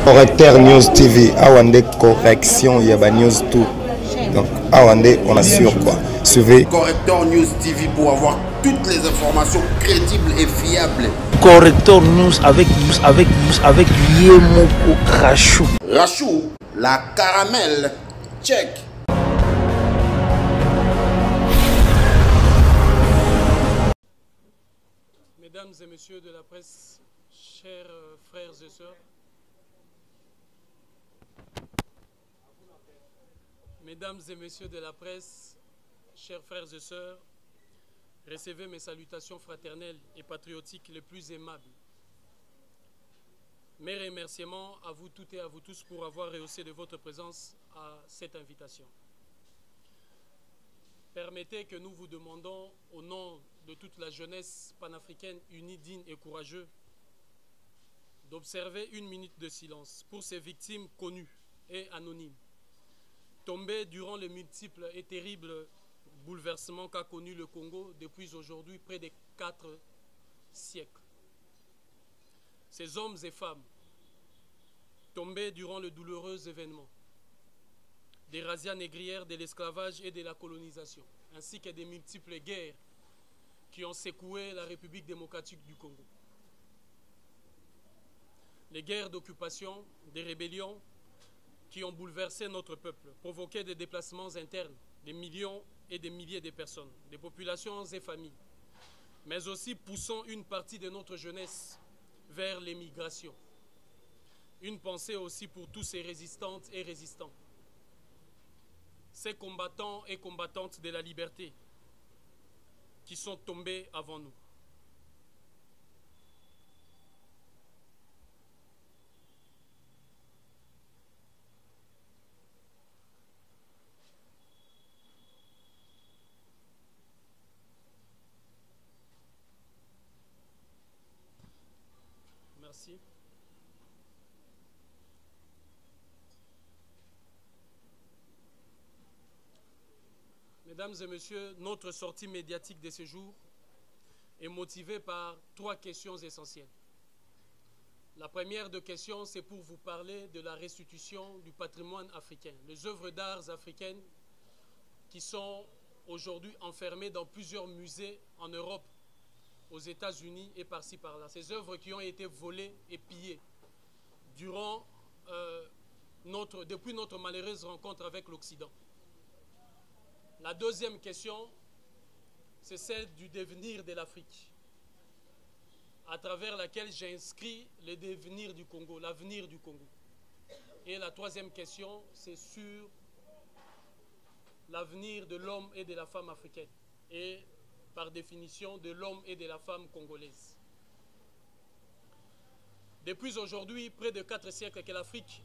Correcteur News TV, Awande correction, il y a News tout. Donc, Awande, on assure quoi. Suivez. Correcteur News TV pour avoir toutes les informations crédibles et fiables. Correcteur News avec Yemoko Rachou. Rachou, la caramel, check. Mesdames et messieurs de la presse, chers frères et sœurs, mesdames et messieurs de la presse, chers frères et sœurs, recevez mes salutations fraternelles et patriotiques les plus aimables. Mes remerciements à vous toutes et à vous tous pour avoir rehaussé de votre présence à cette invitation. Permettez que nous vous demandons, au nom de toute la jeunesse panafricaine unie, digne et courageuse, d'observer une minute de silence pour ces victimes connues et anonymes, tombées durant les multiples et terribles bouleversements qu'a connu le Congo depuis aujourd'hui près de 4 siècles. Ces hommes et femmes tombés durant le douloureux événement des razzias négrières, de l'esclavage et de la colonisation, ainsi que des multiples guerres qui ont secoué la République démocratique du Congo. Les guerres d'occupation, des rébellions qui ont bouleversé notre peuple, provoqué des déplacements internes, des millions et des milliers de personnes, des populations et familles, mais aussi poussant une partie de notre jeunesse vers l'émigration. Une pensée aussi pour tous ces résistantes et résistants, ces combattants et combattantes de la liberté qui sont tombés avant nous. Merci. Mesdames et messieurs, notre sortie médiatique de ce jour est motivée par 3 questions essentielles. La première de questions, c'est pour vous parler de la restitution du patrimoine africain, les œuvres d'art africaines qui sont aujourd'hui enfermées dans plusieurs musées en Europe, aux États-Unis et par-ci par-là. Ces œuvres qui ont été volées et pillées durant, depuis notre malheureuse rencontre avec l'Occident. La deuxième question, c'est celle du devenir de l'Afrique, à travers laquelle j'inscris le devenir du Congo, l'avenir du Congo. Et la troisième question, c'est sur l'avenir de l'homme et de la femme africaine, et par définition de l'homme et de la femme congolaise. Depuis aujourd'hui, près de 4 siècles que l'Afrique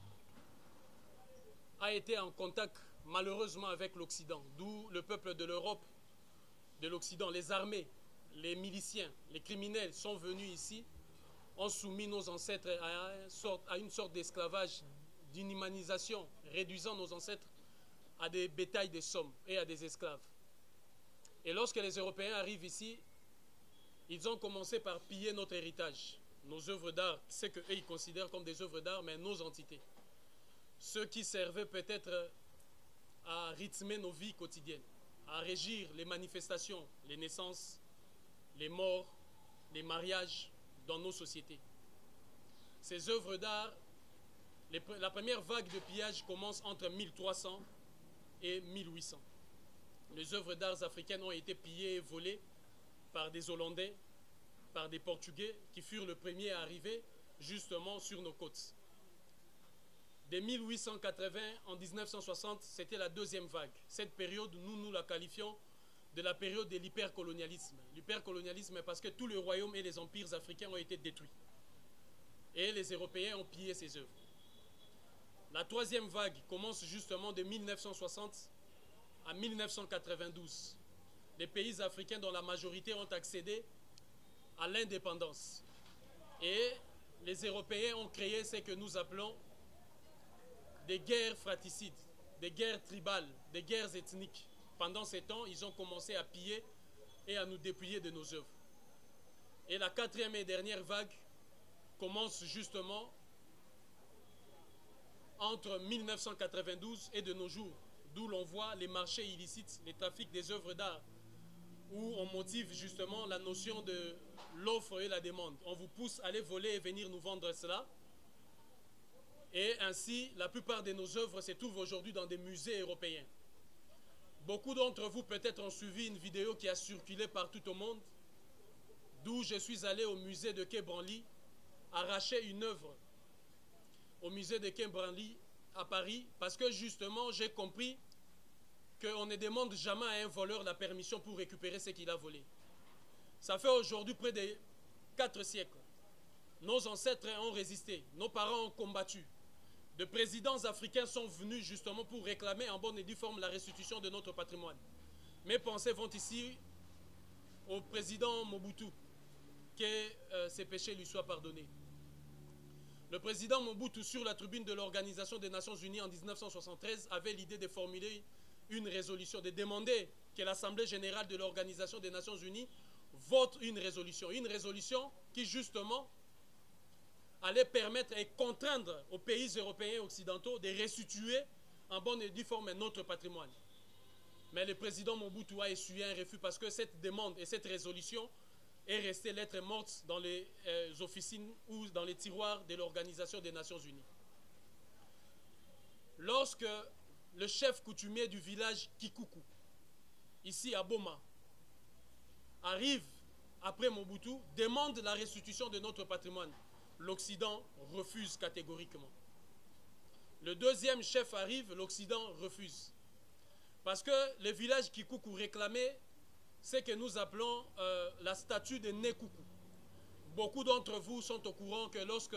a été en contact malheureusement avec l'Occident, d'où le peuple de l'Europe, de l'Occident, les armées, les miliciens, les criminels sont venus ici, ont soumis nos ancêtres à une sorte d'esclavage, d'inhumanisation, réduisant nos ancêtres à des bétails de somme et à des esclaves. Et lorsque les Européens arrivent ici, ils ont commencé par piller notre héritage, nos œuvres d'art, ce qu'eux ils considèrent comme des œuvres d'art, mais nos entités. Ceux qui servaient peut-être à rythmer nos vies quotidiennes, à régir les manifestations, les naissances, les morts, les mariages dans nos sociétés. Ces œuvres d'art, la première vague de pillage commence entre 1300 et 1800. Les œuvres d'art africaines ont été pillées et volées par des Hollandais, par des Portugais qui furent les premiers à arriver justement sur nos côtes. De 1880 en 1960, c'était la deuxième vague. Cette période, nous la qualifions de la période de l'hypercolonialisme. L'hypercolonialisme parce que tous les royaumes et les empires africains ont été détruits. Et les Européens ont pillé ces œuvres. La troisième vague commence justement de 1960 à 1992. Les pays africains dont la majorité ont accédé à l'indépendance. Et les Européens ont créé ce que nous appelons des guerres fratricides, des guerres tribales, des guerres ethniques. Pendant ces temps, ils ont commencé à piller et à nous dépouiller de nos œuvres. Et la quatrième et dernière vague commence justement entre 1992 et de nos jours, d'où l'on voit les marchés illicites, les trafics des œuvres d'art, où on motive justement la notion de l'offre et la demande. On vous pousse à aller voler et venir nous vendre cela. Et ainsi, la plupart de nos œuvres se trouvent aujourd'hui dans des musées européens. Beaucoup d'entre vous peut-être ont suivi une vidéo qui a circulé partout au monde, d'où je suis allé au musée de Quai Branly, arracher une œuvre au musée de Quai Branly à Paris, parce que justement j'ai compris qu'on ne demande jamais à un voleur la permission pour récupérer ce qu'il a volé. Ça fait aujourd'hui près de 4 siècles. Nos ancêtres ont résisté, nos parents ont combattu. De présidents africains sont venus justement pour réclamer en bonne et due forme la restitution de notre patrimoine. Mes pensées vont ici au président Mobutu, que ses péchés lui soient pardonnés. Le président Mobutu, sur la tribune de l'Organisation des Nations Unies en 1973, avait l'idée de formuler une résolution, de demander que l'Assemblée générale de l'Organisation des Nations Unies vote une résolution qui justement allait permettre et contraindre aux pays européens et occidentaux de restituer en bonne et due forme notre patrimoine. Mais le président Mobutu a essuyé un refus parce que cette demande et cette résolution est restée lettre morte dans les officines ou dans les tiroirs de l'Organisation des Nations Unies. Lorsque le chef coutumier du village Kikuku, ici à Boma, arrive après Mobutu, demande la restitution de notre patrimoine, l'Occident refuse catégoriquement. Le deuxième chef arrive, l'Occident refuse. Parce que le village Kikuku réclamait ce que nous appelons la statue de Nekuku. Beaucoup d'entre vous sont au courant que lorsque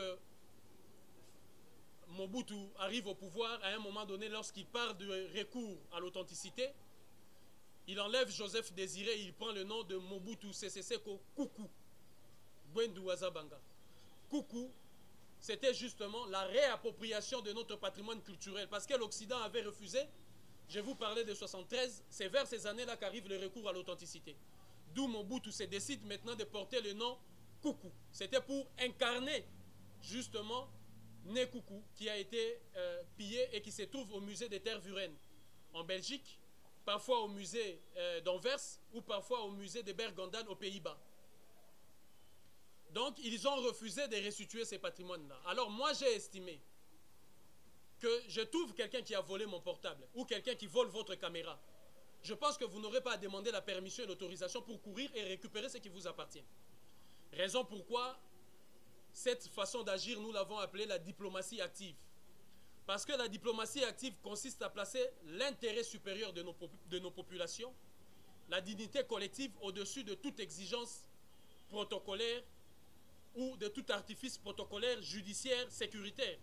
Mobutu arrive au pouvoir, à un moment donné, lorsqu'il parle de recours à l'authenticité, il enlève Joseph Désiré, il prend le nom de Mobutu Sese Seko Kuku, Bwendu Azabanga. Kuku, c'était justement la réappropriation de notre patrimoine culturel, parce que l'Occident avait refusé. Je vous parlais de 73, c'est vers ces années-là qu'arrive le recours à l'authenticité. D'où Mobutu se décide maintenant de porter le nom Kuku. C'était pour incarner justement Nekuku, qui a été pillé et qui se trouve au musée des Terres Vurennes en Belgique, parfois au musée d'Anvers ou parfois au musée de Bergendal aux Pays-Bas. Donc ils ont refusé de restituer ces patrimoines-là. Alors moi j'ai estimé que je trouve quelqu'un qui a volé mon portable ou quelqu'un qui vole votre caméra. Je pense que vous n'aurez pas à demander la permission et l'autorisation pour courir et récupérer ce qui vous appartient. Raison pourquoi cette façon d'agir, nous l'avons appelée la diplomatie active. Parce que la diplomatie active consiste à placer l'intérêt supérieur de nos populations, la dignité collective au-dessus de toute exigence protocolaire ou de tout artifice protocolaire, judiciaire, sécuritaire.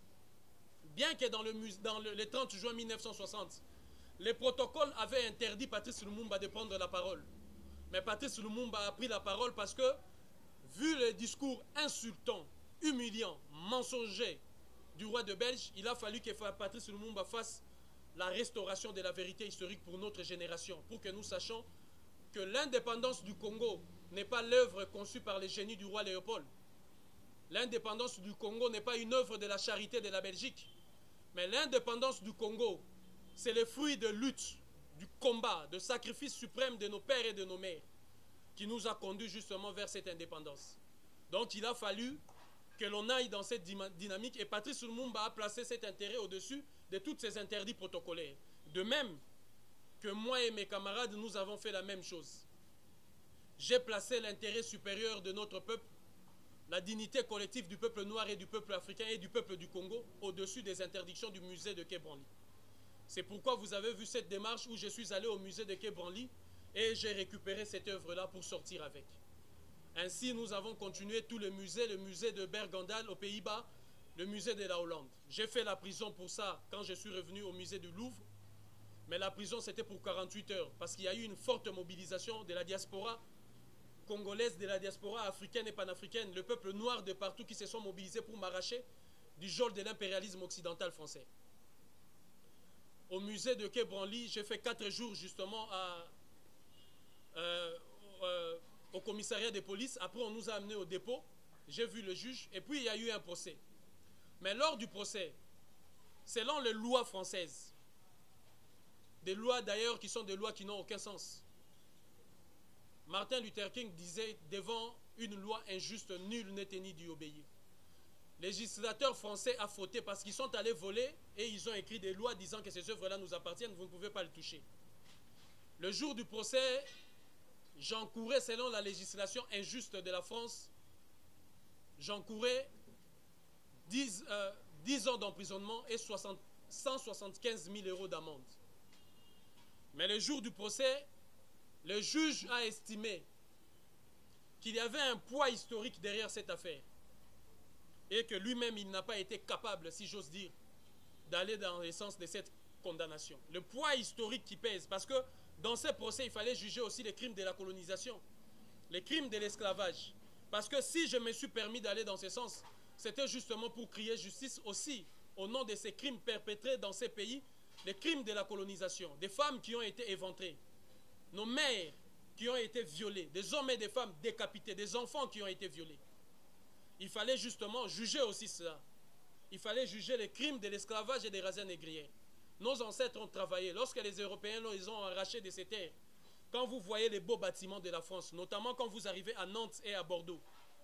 Bien que dans le 30 juin 1960, les protocoles avaient interdit Patrice Lumumba de prendre la parole. Mais Patrice Lumumba a pris la parole parce que, vu le discours insultant, humiliant, mensonger du roi de Belge, il a fallu que Patrice Lumumba fasse la restauration de la vérité historique pour notre génération, pour que nous sachions que l'indépendance du Congo n'est pas l'œuvre conçue par les génies du roi Léopold. L'indépendance du Congo n'est pas une œuvre de la charité de la Belgique. Mais l'indépendance du Congo, c'est le fruit de lutte, du combat, de sacrifice suprême de nos pères et de nos mères qui nous a conduits justement vers cette indépendance. Donc il a fallu que l'on aille dans cette dynamique et Patrice Lumumba a placé cet intérêt au-dessus de tous ces interdits protocolaires. De même que moi et mes camarades, nous avons fait la même chose. J'ai placé l'intérêt supérieur de notre peuple, la dignité collective du peuple noir et du peuple africain et du peuple du Congo au-dessus des interdictions du musée de Quai Branly. C'est pourquoi vous avez vu cette démarche où je suis allé au musée de Quai Branly et j'ai récupéré cette œuvre-là pour sortir avec. Ainsi, nous avons continué tous les musées, le musée de Bergendal aux Pays-Bas, le musée de la Hollande. J'ai fait la prison pour ça quand je suis revenu au musée du Louvre, mais la prison c'était pour 48 heures parce qu'il y a eu une forte mobilisation de la diaspora congolaise, de la diaspora africaine et panafricaine, le peuple noir de partout qui se sont mobilisés pour m'arracher du geôle de l'impérialisme occidental français. Au musée de Quai Branly, j'ai fait 4 jours justement au commissariat de police. Après, on nous a amenés au dépôt. J'ai vu le juge et puis il y a eu un procès. Mais lors du procès, selon les lois françaises, des lois d'ailleurs qui sont des lois qui n'ont aucun sens. Martin Luther King disait, devant une loi injuste, nul n'est tenu d'y obéir. Les législateurs français ont fauté parce qu'ils sont allés voler et ils ont écrit des lois disant que ces œuvres-là nous appartiennent, vous ne pouvez pas les toucher. Le jour du procès, j'encourais, selon la législation injuste de la France, j'encourais 10 ans d'emprisonnement et 175 000 € d'amende. Mais le jour du procès, le juge a estimé qu'il y avait un poids historique derrière cette affaire et que lui-même, il n'a pas été capable, si j'ose dire, d'aller dans le sens de cette condamnation. Le poids historique qui pèse, parce que dans ces procès, il fallait juger aussi les crimes de la colonisation, les crimes de l'esclavage. Parce que si je me suis permis d'aller dans ce sens, c'était justement pour crier justice aussi au nom de ces crimes perpétrés dans ces pays, les crimes de la colonisation, des femmes qui ont été éventrées, nos mères qui ont été violées, des hommes et des femmes décapités, des enfants qui ont été violés. Il fallait justement juger aussi cela. Il fallait juger les crimes de l'esclavage et des razzias négrières. Nos ancêtres ont travaillé. Lorsque les Européens les ont arrachés de ces terres, quand vous voyez les beaux bâtiments de la France, notamment quand vous arrivez à Nantes et à Bordeaux,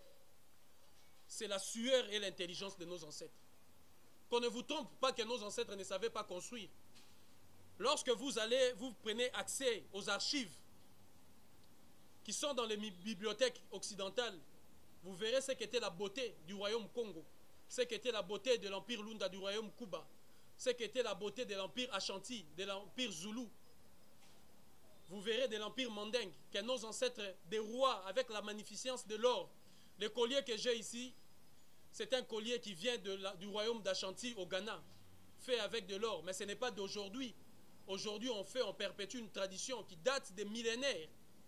c'est la sueur et l'intelligence de nos ancêtres. Qu'on ne vous trompe pas que nos ancêtres ne savaient pas construire. Lorsque vous prenez accès aux archives qui sont dans les bibliothèques occidentales, vous verrez ce qu'était la beauté du royaume Congo, ce qu'était la beauté de l'empire Lunda du royaume Kuba, ce qu'était la beauté de l'empire Ashanti, de l'empire Zoulou. Vous verrez de l'empire Mandingue, que nos ancêtres, des rois avec la magnificence de l'or. Le collier que j'ai ici, c'est un collier qui vient du royaume d'Ashanti au Ghana, fait avec de l'or, mais ce n'est pas d'aujourd'hui. Aujourd'hui, on perpétue une tradition qui date des millénaires.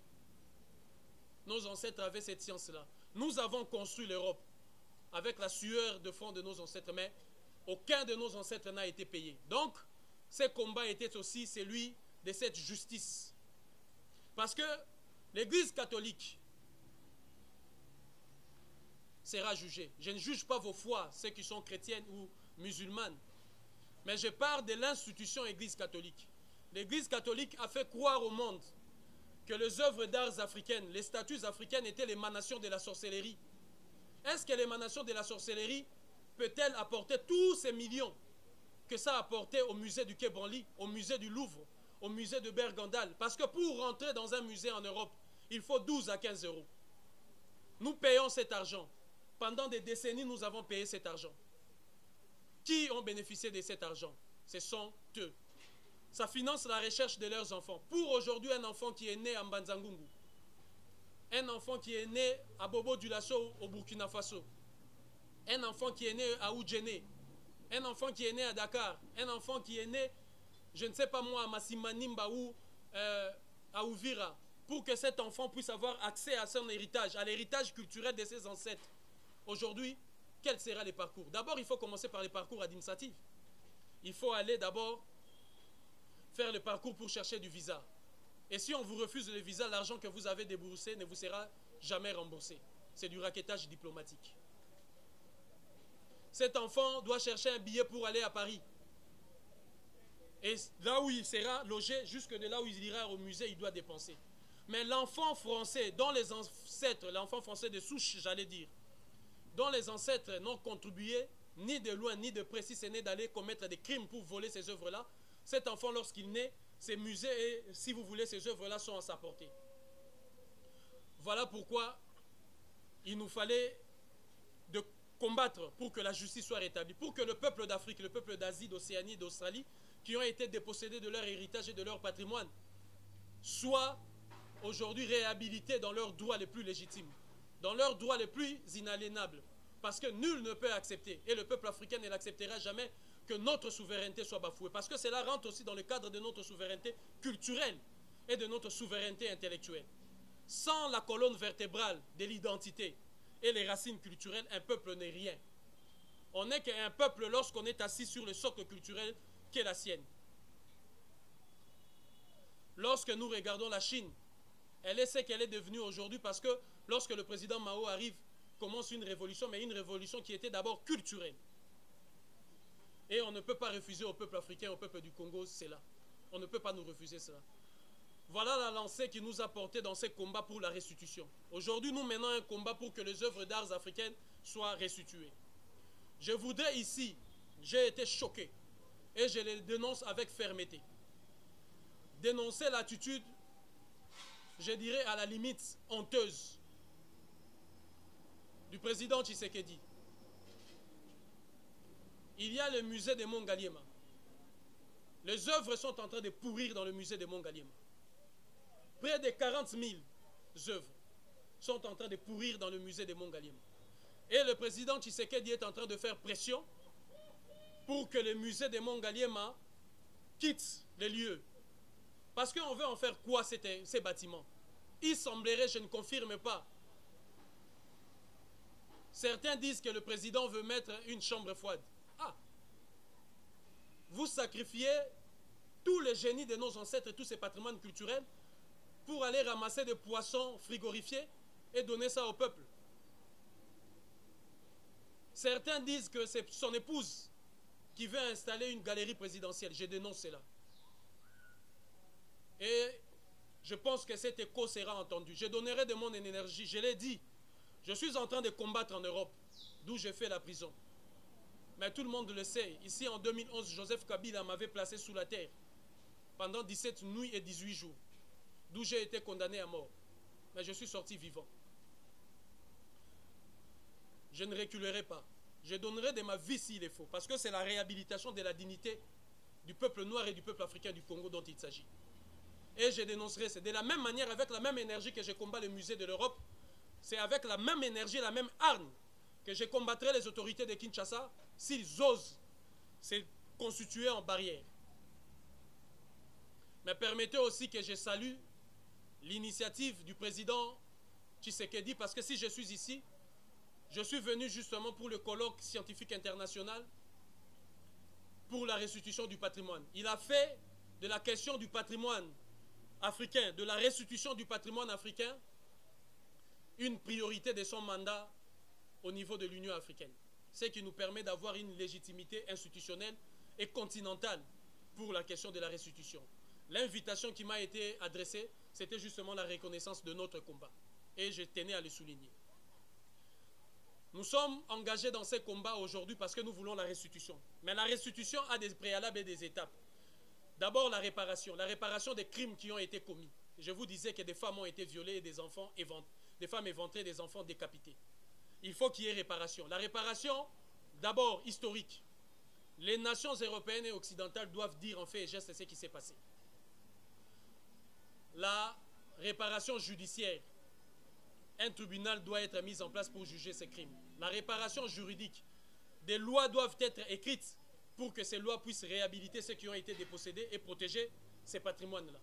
Nos ancêtres avaient cette science-là. Nous avons construit l'Europe avec la sueur de front de nos ancêtres, mais aucun de nos ancêtres n'a été payé. Donc, ce combat était aussi celui de cette justice. Parce que l'Église catholique sera jugée. Je ne juge pas vos foi, ceux qui sont chrétiennes ou musulmanes, mais je parle de l'institution Église catholique. L'Église catholique a fait croire au monde que les œuvres d'art africaines, les statues africaines étaient l'émanation de la sorcellerie. Est-ce que l'émanation de la sorcellerie peut-elle apporter tous ces millions que ça a apporté au musée du Quai Branly, au musée du Louvre, au musée de Bergendal? Parce que pour rentrer dans un musée en Europe, il faut 12 à 15 €. Nous payons cet argent. Pendant des décennies, nous avons payé cet argent. Qui ont bénéficié de cet argent? Ce sont eux. Ça finance la recherche de leurs enfants. Pour aujourd'hui, un enfant qui est né à Mbanzangungu, un enfant qui est né à Bobo Dioulasso au Burkina Faso, un enfant qui est né à Oudjene, un enfant qui est né à Dakar, un enfant qui est né, je ne sais pas moi, à Massimanimba ou à Ouvira, pour que cet enfant puisse avoir accès à son héritage, à l'héritage culturel de ses ancêtres. Aujourd'hui, quel sera le parcours? D'abord, il faut commencer par les parcours administratifs. Il faut aller d'abord faire le parcours pour chercher du visa. Et si on vous refuse le visa, l'argent que vous avez déboursé ne vous sera jamais remboursé. C'est du raquettage diplomatique. Cet enfant doit chercher un billet pour aller à Paris. Et là où il sera logé, jusque de là où il ira au musée, il doit dépenser. Mais l'enfant français, dont les ancêtres, l'enfant français de souche, j'allais dire, dont les ancêtres n'ont contribué ni de loin ni de près, si ce n'est d'aller commettre des crimes pour voler ces œuvres-là, cet enfant, lorsqu'il naît, ces musées et, si vous voulez, ces œuvres-là sont à sa portée. Voilà pourquoi il nous fallait de combattre pour que la justice soit rétablie, pour que le peuple d'Afrique, le peuple d'Asie, d'Océanie, d'Australie, qui ont été dépossédés de leur héritage et de leur patrimoine, soient aujourd'hui réhabilités dans leurs droits les plus légitimes, dans leurs droits les plus inaliénables. Parce que nul ne peut accepter, et le peuple africain ne l'acceptera jamais, que notre souveraineté soit bafouée. Parce que cela rentre aussi dans le cadre de notre souveraineté culturelle et de notre souveraineté intellectuelle. Sans la colonne vertébrale de l'identité et les racines culturelles, un peuple n'est rien. On n'est qu'un peuple lorsqu'on est assis sur le socle culturel qui est la sienne. Lorsque nous regardons la Chine, elle est ce qu'elle est devenue aujourd'hui parce que lorsque le président Mao arrive, commence une révolution, mais une révolution qui était d'abord culturelle. Et on ne peut pas refuser au peuple africain, au peuple du Congo, cela. On ne peut pas nous refuser cela. Voilà la lancée qui nous a porté dans ces combats pour la restitution. Aujourd'hui, nous menons un combat pour que les œuvres d'art africaines soient restituées. Je voudrais ici, j'ai été choqué, et je les dénonce avec fermeté. Dénoncer l'attitude, je dirais à la limite, honteuse du président Tshisekedi. Il y a le musée de Mongaliema. Les œuvres sont en train de pourrir dans le musée de Mongaliema. Près de 40 000 œuvres sont en train de pourrir dans le musée de Mongaliema. Et le président Tshisekedi est en train de faire pression pour que le musée de Mongaliema quitte les lieux. Parce qu'on veut en faire quoi ces bâtiments? Il semblerait, je ne confirme pas. Certains disent que le président veut mettre une chambre froide. Ah! Vous sacrifiez tous les génies de nos ancêtres et tous ces patrimoines culturels pour aller ramasser des poissons frigorifiés et donner ça au peuple. Certains disent que c'est son épouse qui veut installer une galerie présidentielle. Je dénonce cela. Et je pense que cet écho sera entendu. Je donnerai de mon énergie. Je l'ai dit. Je suis en train de combattre en Europe, d'où j'ai fait la prison. Mais tout le monde le sait. Ici, en 2011, Joseph Kabila m'avait placé sous la terre pendant 17 nuits et 18 jours, d'où j'ai été condamné à mort. Mais je suis sorti vivant. Je ne reculerai pas. Je donnerai de ma vie s'il est faux, parce que c'est la réhabilitation de la dignité du peuple noir et du peuple africain du Congo dont il s'agit. Et je dénoncerai. C'est de la même manière, avec la même énergie que je combats le musée de l'Europe, c'est avec la même énergie, la même arme que je combattrai les autorités de Kinshasa s'ils osent se constituer en barrière. Mais permettez aussi que je salue l'initiative du président Tshisekedi, parce que si je suis ici, je suis venu justement pour le colloque scientifique international pour la restitution du patrimoine. Il a fait de la question du patrimoine africain, de la restitution du patrimoine africain, une priorité de son mandat au niveau de l'Union africaine. Ce qui nous permet d'avoir une légitimité institutionnelle et continentale pour la question de la restitution. L'invitation qui m'a été adressée, c'était justement la reconnaissance de notre combat. Et je tenais à le souligner. Nous sommes engagés dans ces combats aujourd'hui parce que nous voulons la restitution. Mais la restitution a des préalables et des étapes. D'abord, la réparation des crimes qui ont été commis. Je vous disais que des femmes ont été violées et des enfants des femmes éventrées, des enfants décapités. Il faut qu'il y ait réparation. La réparation, d'abord, historique. Les nations européennes et occidentales doivent dire en fait et geste ce qui s'est passé. La réparation judiciaire. Un tribunal doit être mis en place pour juger ces crimes. La réparation juridique. Des lois doivent être écrites pour que ces lois puissent réhabiliter ceux qui ont été dépossédés et protéger ces patrimoines-là.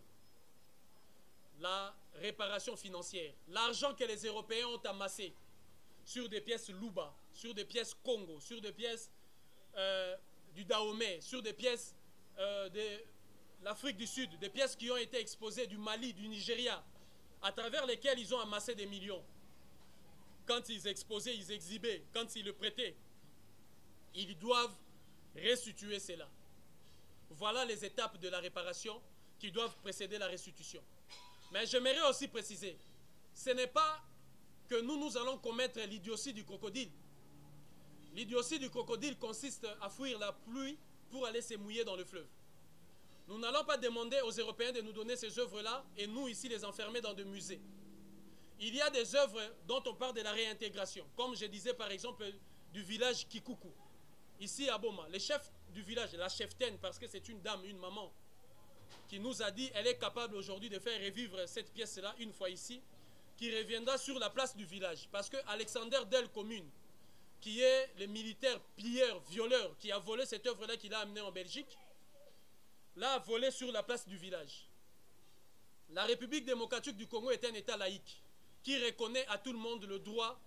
La réparation financière. L'argent que les Européens ont amassé sur des pièces Luba, sur des pièces Congo, sur des pièces du Dahomey, sur des pièces de l'Afrique du Sud, des pièces qui ont été exposées du Mali, du Nigeria, à travers lesquelles ils ont amassé des millions. Quand ils exposaient, ils exhibaient, quand ils le prêtaient, ils doivent restituer cela. Voilà les étapes de la réparation qui doivent précéder la restitution. Mais j'aimerais aussi préciser, ce n'est pas que nous allons commettre l'idiotie du crocodile. L'idiotie du crocodile consiste à fuir la pluie pour aller se mouiller dans le fleuve. Nous n'allons pas demander aux Européens de nous donner ces œuvres-là et nous ici les enfermer dans des musées. Il y a des œuvres dont on parle de la réintégration, comme je disais par exemple du village Kikuku. Ici à Boma, le chef du village, la cheftaine, parce que c'est une dame, une maman, qui nous a dit qu'elle est capable aujourd'hui de faire revivre cette pièce-là une fois ici, qui reviendra sur la place du village. Parce que Alexander Del Commune, qui est le militaire pilleur, violeur, qui a volé cette œuvre-là qu'il a amenée en Belgique, l'a volée sur la place du village. La République démocratique du Congo est un État laïque qui reconnaît à tout le monde le droit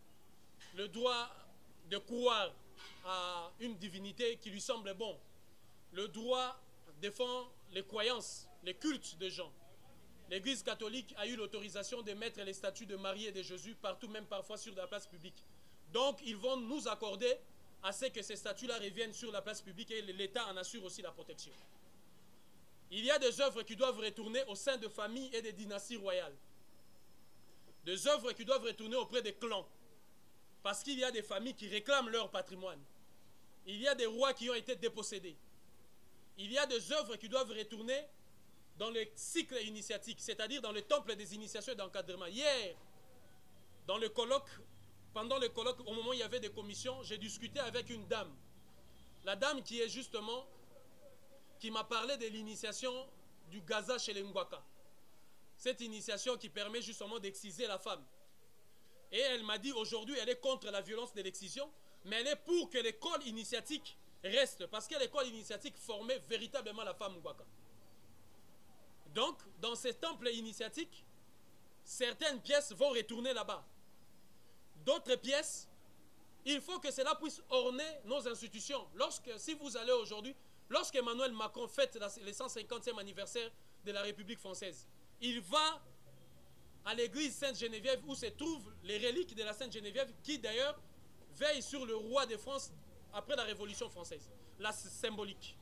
de croire à une divinité qui lui semble bon. Le droit défend les croyances, les cultes des gens. L'Église catholique a eu l'autorisation de mettre les statues de Marie et de Jésus partout, même parfois sur la place publique. Donc, ils vont nous accorder à ce que ces statues-là reviennent sur la place publique et l'État en assure aussi la protection. Il y a des œuvres qui doivent retourner au sein de familles et des dynasties royales. Des œuvres qui doivent retourner auprès des clans. Parce qu'il y a des familles qui réclament leur patrimoine. Il y a des rois qui ont été dépossédés. Il y a des œuvres qui doivent retourner dans le cycle initiatique, c'est-à-dire dans le temple des initiations et d'encadrement. Hier, dans le colloque, pendant le colloque, au moment où il y avait des commissions, j'ai discuté avec une dame. La dame qui est justement, qui m'a parlé de l'initiation du Gaza chez les Ngwaka. Cette initiation qui permet justement d'exciser la femme. Et elle m'a dit aujourd'hui, elle est contre la violence de l'excision, mais elle est pour que l'école initiatique reste, parce que l'école initiatique formait véritablement la femme Ngwaka. Donc, dans ces temples initiatiques, certaines pièces vont retourner là-bas. D'autres pièces, il faut que cela puisse orner nos institutions. Si vous allez aujourd'hui, lorsque Emmanuel Macron fête le 150e anniversaire de la République française, il va à l'église Sainte-Geneviève où se trouvent les reliques de la Sainte-Geneviève qui d'ailleurs veille sur le roi de France après la Révolution française. La symbolique.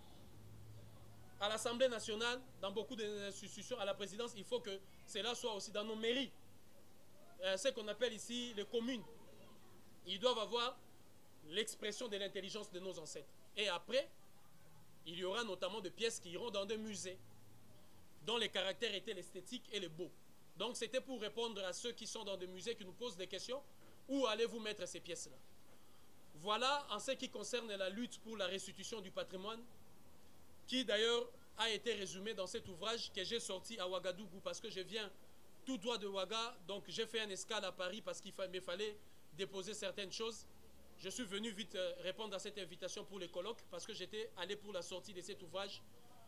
À l'Assemblée nationale, dans beaucoup d'institutions, à la présidence, il faut que cela soit aussi dans nos mairies. Ce qu'on appelle ici les communes. Ils doivent avoir l'expression de l'intelligence de nos ancêtres. Et après, il y aura notamment des pièces qui iront dans des musées dont les caractères étaient l'esthétique et le beau. Donc c'était pour répondre à ceux qui sont dans des musées qui nous posent des questions. Où allez-vous mettre ces pièces-là? Voilà en ce qui concerne la lutte pour la restitution du patrimoine, qui d'ailleurs a été résumé dans cet ouvrage que j'ai sorti à Ouagadougou parce que je viens tout droit de Ouaga, donc j'ai fait un escale à Paris parce qu'il me fallait déposer certaines choses. Je suis venu vite répondre à cette invitation pour les colloques parce que j'étais allé pour la sortie de cet ouvrage,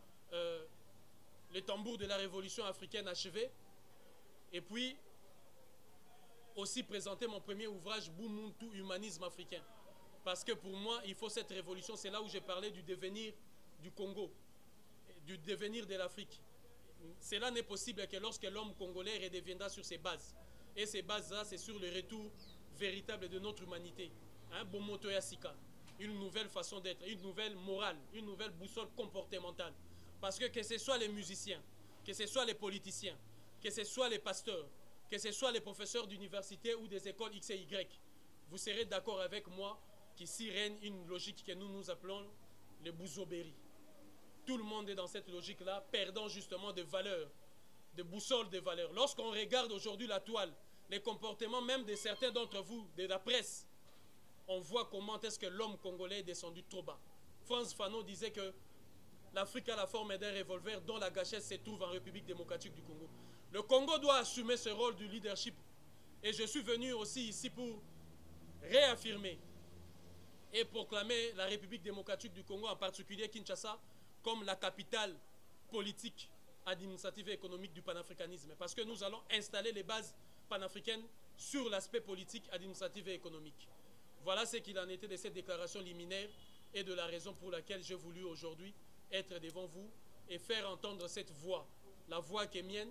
Le tambour de la révolution africaine achevé, et puis aussi présenter mon premier ouvrage Bumuntu, humanisme africain. Parce que pour moi, il faut cette révolution. C'est là où j'ai parlé du devenir du Congo, du devenir de l'Afrique. Cela n'est possible que lorsque l'homme congolais redeviendra sur ses bases. Et ces bases-là, c'est sur le retour véritable de notre humanité. Bomoto Yassika, une nouvelle façon d'être, une nouvelle morale, une nouvelle boussole comportementale. Parce que ce soit les musiciens, que ce soit les politiciens, que ce soit les pasteurs, que ce soit les professeurs d'université ou des écoles X et Y, vous serez d'accord avec moi qu'ici règne une logique que nous appelons le bouzobéry. Tout le monde est dans cette logique-là, perdant justement de valeurs, de boussole de valeurs. Lorsqu'on regarde aujourd'hui la toile, les comportements même de certains d'entre vous, de la presse, on voit comment est-ce que l'homme congolais est descendu trop bas. Frantz Fanon disait que l'Afrique a la forme d'un revolver dont la gâchette se trouve en République démocratique du Congo. Le Congo doit assumer ce rôle du leadership. Et je suis venu aussi ici pour réaffirmer et proclamer la République démocratique du Congo, en particulier Kinshasa, comme la capitale politique, administrative et économique du panafricanisme. Parce que nous allons installer les bases panafricaines sur l'aspect politique, administratif et économique. Voilà ce qu'il en était de cette déclaration liminaire et de la raison pour laquelle j'ai voulu aujourd'hui être devant vous et faire entendre cette voix, la voix qui est mienne,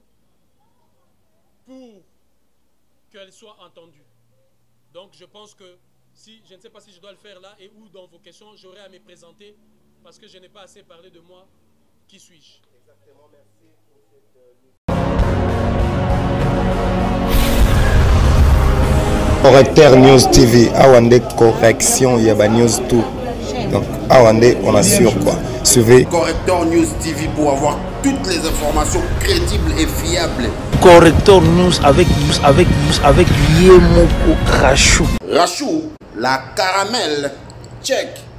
pour qu'elle soit entendue. Donc je pense que si, je ne sais pas si je dois le faire là et où dans vos questions, j'aurai à me présenter parce que je n'ai pas assez parlé de moi. Qui suis-je? Exactement, merci pour cette... Correcteur News TV, Awande correction, Yaba News tout. Donc Awande, on assure quoi. Suivez Correcteur News TV pour avoir toutes les informations crédibles et fiables. Correcteur News avec Yemoko Rachou. Rachou, la caramel, check.